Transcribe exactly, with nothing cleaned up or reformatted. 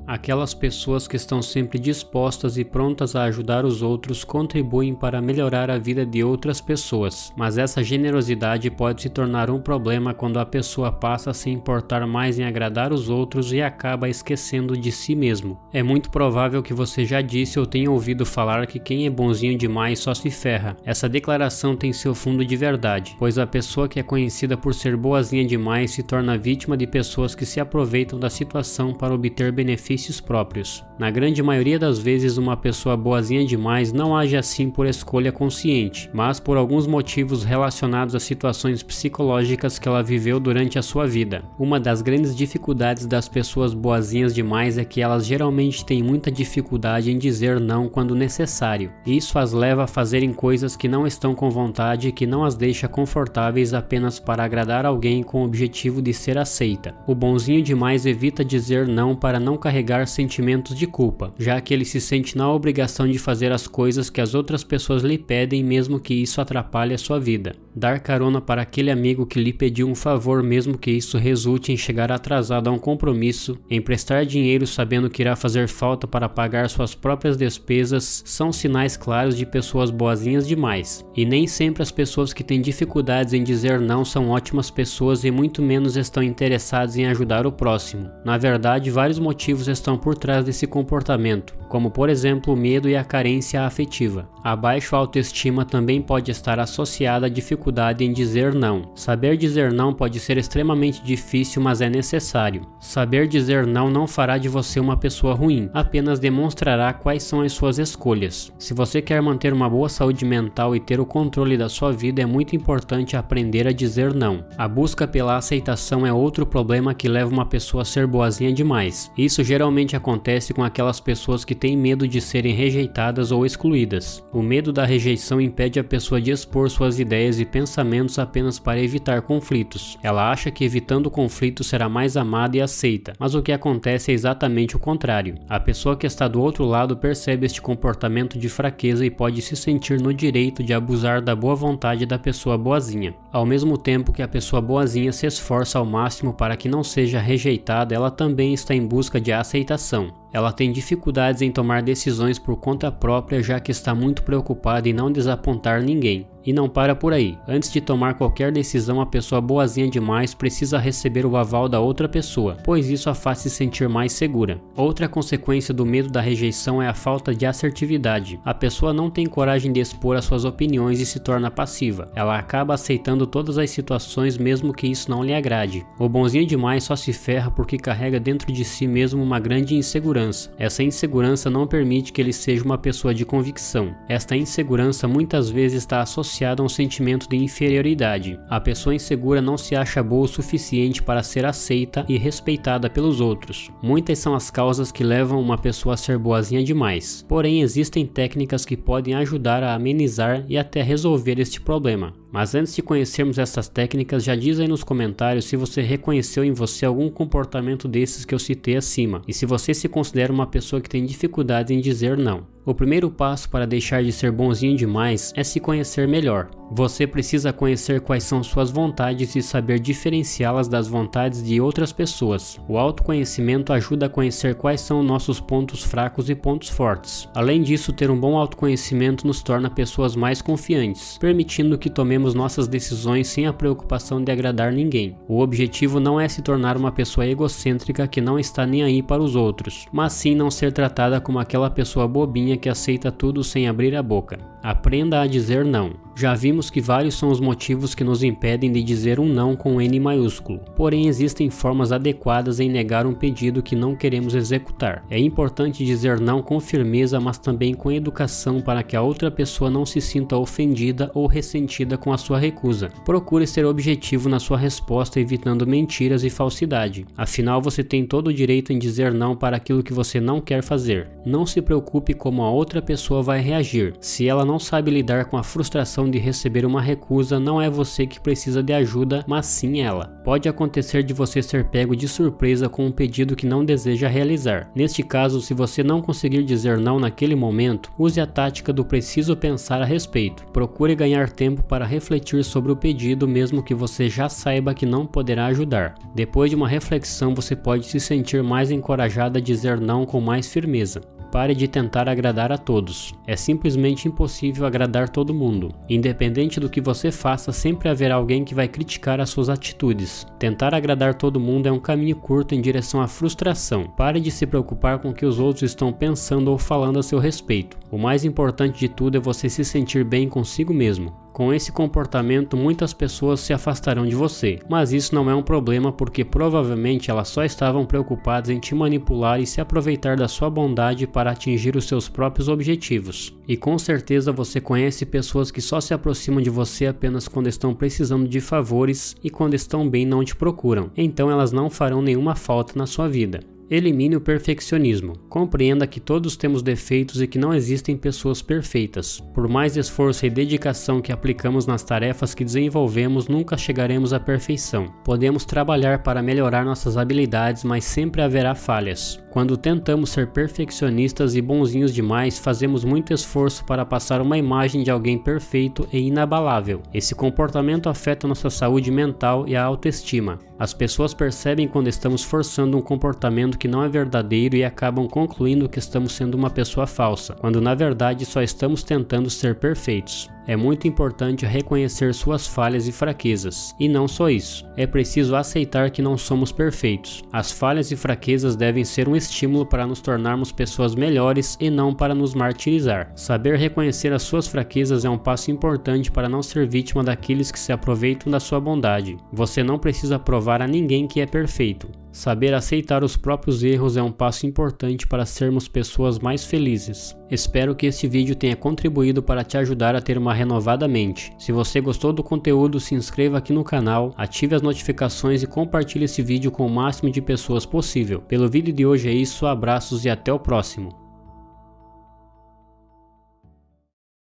Aquelas pessoas que estão sempre dispostas e prontas a ajudar os outros contribuem para melhorar a vida de outras pessoas, mas essa generosidade pode se tornar um problema quando a pessoa passa a se importar mais em agradar os outros e acaba esquecendo de si mesmo. É muito provável que você já disse ou tenha ouvido falar que quem é bonzinho demais só se ferra. Essa declaração tem seu fundo de verdade, pois a pessoa que é conhecida por ser boazinha demais se torna vítima de pessoas que se aproveitam da situação para obter benefícios próprios. Na grande maioria das vezes, uma pessoa boazinha demais não age assim por escolha consciente, mas por alguns motivos relacionados a situações psicológicas que ela viveu durante a sua vida. Uma das grandes dificuldades das pessoas boazinhas demais é que elas geralmente têm muita dificuldade em dizer não quando necessário. Isso as leva a fazerem coisas que não estão com vontade e que não as deixa confortáveis apenas para agradar alguém com o objetivo de ser aceita. O bonzinho demais evita dizer não para não carregar sentimentos de culpa, já que ele se sente na obrigação de fazer as coisas que as outras pessoas lhe pedem, mesmo que isso atrapalhe a sua vida. Dar carona para aquele amigo que lhe pediu um favor, mesmo que isso resulte em chegar atrasado a um compromisso, emprestar dinheiro sabendo que irá fazer falta para pagar suas próprias despesas, são sinais claros de pessoas boazinhas demais. E nem sempre as pessoas que têm dificuldades em dizer não são ótimas pessoas e muito menos estão interessadas em ajudar o próximo. Na verdade, vários motivos estão por trás desse comportamento, como por exemplo o medo e a carência afetiva. A baixa autoestima também pode estar associada à dificuldade em dizer não. Saber dizer não pode ser extremamente difícil, mas é necessário. Saber dizer não não fará de você uma pessoa ruim, apenas demonstrará quais são as suas escolhas. Se você quer manter uma boa saúde mental e ter o controle da sua vida, é muito importante aprender a dizer não. A busca pela aceitação é outro problema que leva uma pessoa a ser boazinha demais. Isso geralmente acontece com aquelas pessoas que têm medo de serem rejeitadas ou excluídas. O medo da rejeição impede a pessoa de expor suas ideias e pensamentos apenas para evitar conflitos. Ela acha que evitando o conflito será mais amada e aceita, mas o que acontece é exatamente o contrário. A pessoa que está do outro lado percebe este comportamento de fraqueza e pode se sentir no direito de abusar da boa vontade da pessoa boazinha. Ao mesmo tempo que a pessoa boazinha se esforça ao máximo para que não seja rejeitada, ela também está em busca de aceitação. Ela tem dificuldades em tomar decisões por conta própria, já que está muito preocupada em não desapontar ninguém. E não para por aí. Antes de tomar qualquer decisão, a pessoa boazinha demais precisa receber o aval da outra pessoa, pois isso a faz se sentir mais segura. Outra consequência do medo da rejeição é a falta de assertividade. A pessoa não tem coragem de expor as suas opiniões e se torna passiva. Ela acaba aceitando todas as situações mesmo que isso não lhe agrade. O bonzinho demais só se ferra porque carrega dentro de si mesmo uma grande insegurança. Essa insegurança não permite que ele seja uma pessoa de convicção. Esta insegurança muitas vezes está associada a um sentimento de inferioridade. A pessoa insegura não se acha boa o suficiente para ser aceita e respeitada pelos outros. Muitas são as causas que levam uma pessoa a ser boazinha demais. Porém, existem técnicas que podem ajudar a amenizar e até resolver este problema. Mas antes de conhecermos essas técnicas, já diz aí nos comentários se você reconheceu em você algum comportamento desses que eu citei acima, e se você se considera uma pessoa que tem dificuldade em dizer não. O primeiro passo para deixar de ser bonzinho demais é se conhecer melhor. Você precisa conhecer quais são suas vontades e saber diferenciá-las das vontades de outras pessoas. O autoconhecimento ajuda a conhecer quais são nossos pontos fracos e pontos fortes. Além disso, ter um bom autoconhecimento nos torna pessoas mais confiantes, permitindo que tomemos nossas decisões sem a preocupação de agradar ninguém. O objetivo não é se tornar uma pessoa egocêntrica que não está nem aí para os outros, mas sim não ser tratada como aquela pessoa bobinha que aceita tudo sem abrir a boca. Aprenda a dizer não. Já vimos que vários são os motivos que nos impedem de dizer um não com N maiúsculo. Porém, existem formas adequadas em negar um pedido que não queremos executar. É importante dizer não com firmeza, mas também com educação para que a outra pessoa não se sinta ofendida ou ressentida com a sua recusa. Procure ser objetivo na sua resposta, evitando mentiras e falsidade. Afinal, você tem todo o direito em dizer não para aquilo que você não quer fazer. Não se preocupe como a a outra pessoa vai reagir. Se ela não sabe lidar com a frustração de receber uma recusa, não é você que precisa de ajuda, mas sim ela. Pode acontecer de você ser pego de surpresa com um pedido que não deseja realizar. Neste caso, se você não conseguir dizer não naquele momento, use a tática do preciso pensar a respeito. Procure ganhar tempo para refletir sobre o pedido, mesmo que você já saiba que não poderá ajudar. Depois de uma reflexão, você pode se sentir mais encorajado a dizer não com mais firmeza. Pare de tentar agradar a todos. É simplesmente impossível agradar todo mundo. Independente do que você faça, sempre haverá alguém que vai criticar as suas atitudes. Tentar agradar todo mundo é um caminho curto em direção à frustração. Pare de se preocupar com o que os outros estão pensando ou falando a seu respeito. O mais importante de tudo é você se sentir bem consigo mesmo. Com esse comportamento, muitas pessoas se afastarão de você, mas isso não é um problema porque provavelmente elas só estavam preocupadas em te manipular e se aproveitar da sua bondade para atingir os seus próprios objetivos. E com certeza você conhece pessoas que só se aproximam de você apenas quando estão precisando de favores e quando estão bem não te procuram, então elas não farão nenhuma falta na sua vida. Elimine o perfeccionismo. Compreenda que todos temos defeitos e que não existem pessoas perfeitas. Por mais esforço e dedicação que aplicamos nas tarefas que desenvolvemos, nunca chegaremos à perfeição. Podemos trabalhar para melhorar nossas habilidades, mas sempre haverá falhas. Quando tentamos ser perfeccionistas e bonzinhos demais, fazemos muito esforço para passar uma imagem de alguém perfeito e inabalável. Esse comportamento afeta nossa saúde mental e a autoestima. As pessoas percebem quando estamos forçando um comportamento que não é verdadeiro e acabam concluindo que estamos sendo uma pessoa falsa, quando na verdade só estamos tentando ser perfeitos. É muito importante reconhecer suas falhas e fraquezas. E não só isso, é preciso aceitar que não somos perfeitos. As falhas e fraquezas devem ser um estímulo para nos tornarmos pessoas melhores e não para nos martirizar. Saber reconhecer as suas fraquezas é um passo importante para não ser vítima daqueles que se aproveitam da sua bondade. Você não precisa provar a ninguém que é perfeito. Saber aceitar os próprios erros é um passo importante para sermos pessoas mais felizes. Espero que este vídeo tenha contribuído para te ajudar a ter uma renovada mente. Se você gostou do conteúdo, se inscreva aqui no canal, ative as notificações e compartilhe esse vídeo com o máximo de pessoas possível. Pelo vídeo de hoje é isso, abraços e até o próximo.